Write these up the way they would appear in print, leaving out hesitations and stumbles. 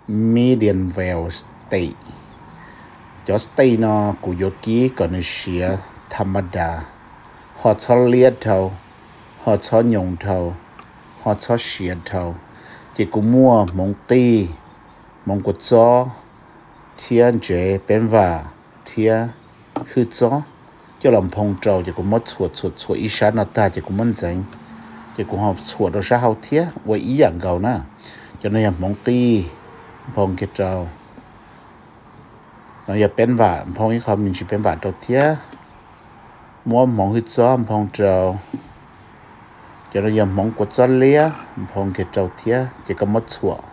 medium well steak cho steak nó của yoki còn là xía thầm đa họ cho liệt thầu họ cho nhung thầu họ cho xía thầu chỉ cũng mua mong ti mong của chó thiên chế bên và thiên hư chó cho làm phong trào chỉ cũng mất chuột ý sáng nó ta chỉ cũng mất dành chỉ cũng học chuột đó sao hậu thiết với ý dạng gầu nè cho nên mong ti phong cái trào nó giờ bên và phong cái không mình chỉ bên và đầu thiết mua mong hư chó phong trào cho nên giờ mong của chó lia phong cái trào thiết chỉ có mất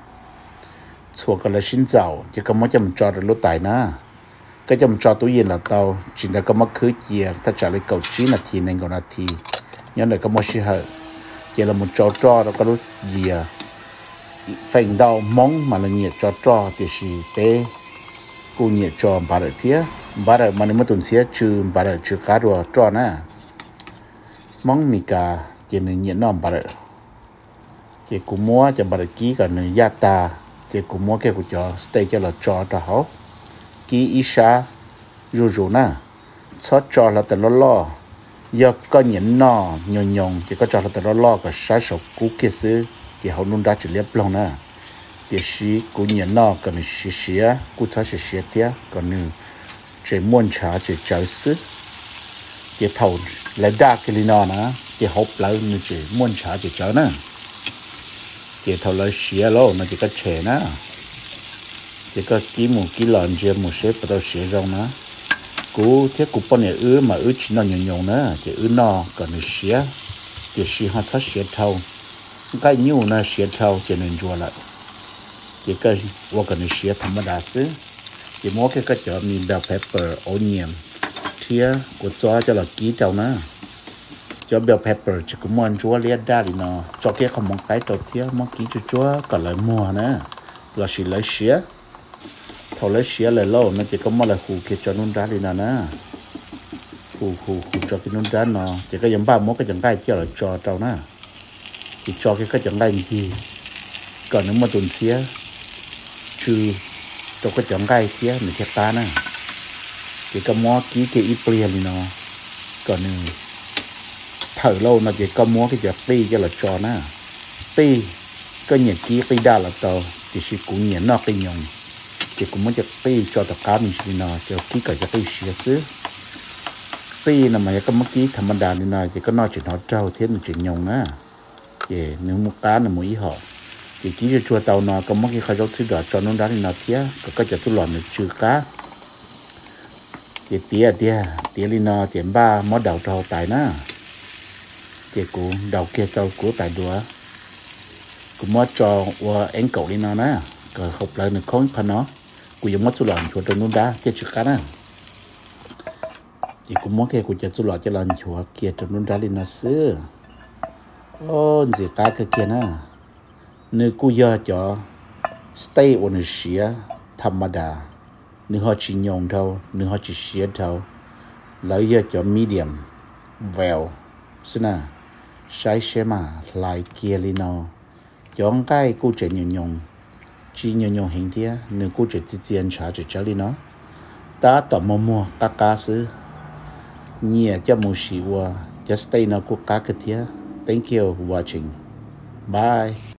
chuột cái là xin giàu chỉ có mất chấm trò được lúc tài na cái chấm trò túi yên là tàu chỉ là có mất khứ chia ta trả lời cầu trí là thì nên còn là thì nhớ lại có mất gì hở chỉ là một trò đó có lúc gì phải đau mong mà là nhiệt trò thì gì bé cô nhiệt trò bà đợi thế bà đợi mà nếu mà tuần xía trừ bà đợi trừ cá đồ trò nè mong mì cả chỉ là nhiệt non bà đợi chỉ cũng mua cho bà đợi ký cả nơi gia ta chỉ cũng mua cái của cho steak cho là cho hảo ký ý sa rù nè chót cho là từ lo giờ có những nọ nhon chỉ có cho là từ lo cái sa sầu cú kia xứ thì họ luôn đã chỉ liệp lòng nè thì xí cú những nọ còn xí cú chót xí tiếc còn nữa chỉ muốn trả chỉ chờ xứ chỉ thầu lại đa cái li nọ nè chỉ hộp lại nữa chỉ muốn trả chỉ chờ nè chỉ thầu lại xía lô nó chỉ có chè nè chỉ có ký lợn chưa một xếp vào xía rong nè cú thiết cú bao nhiêu mà chỉ nó nhon nữa chỉ nó còn xía chỉ xí họ thắt xía thầu cái nhiều nó xía thầu chỉ nên chua lại chỉ có và còn xía thầm đa xứ chỉ mua cái chợ mình bell pepper onion thía của cho là ký trâu nè cho bell pepper chỉ có muốn chúa liệt đa thì nó cho cái không mong cái đầu tiên mong kỹ cho chúa còn lại mua nè là chỉ lấy xía thầu lấy xía lấy lâu nó chỉ có mong là hù kia cho nón đá đi nè hù cho cái nón đá nó chỉ có giống ba mốt cái chẳng gai cho là cho trâu nè thì cho cái chẳng gai gì còn nếu mà tuần xía trừ cho cái chẳng gai xía mình sẽ ta nè chỉ có mong kỹ cái ít bia thì nó còn thở lâu nó chỉ có mua cái chợ ti cho là cho na ti có nhiệt ký ti đa là tàu thì chỉ cũng nhiệt nó cái nhung chỉ cũng muốn chợ ti cho tất cả mình chỉ nó cho ký cả chợ ti xía xứ ti là mà có mất ký thầm đà thì nó chỉ có nói chuyện nó trâu thế mình chuyện nhung á thì nếu mua cá là mua ý họ thì ký cho chùa tàu nó có mất cái khai dấu thứ đó cho nó đá thì nó thế có chợ tu lòn được trừ cá thì tía li nó chém ba mót đầu trâu tài na chị cũng đầu kia trâu của tại đùa cũng mất cho qua én cậu đi nó nè rồi hộp lại được khốn phần nó cũng giống mất số lần chuột trên núi đá cái chữ cá nè chị cũng mất cái của chị số lần cho lần chuột kia trên núi đá đi nó xưa ô gì cá cái kia nè nếu cô giờ cho stay on the xía thầm đà nếu họ chỉ nhông thôi nếu họ chỉ xía thôi lấy giờ cho medium well xin à sai xe mà lại kia li nó chọn cái cô trẻ nhon chỉ nhon hình thế nếu cô trẻ chỉ tiền trả chỉ trả li nó ta tỏ mua các cá sư nhẹ cho một xíu just stay nó cô cá cái thế thank you for watching bye.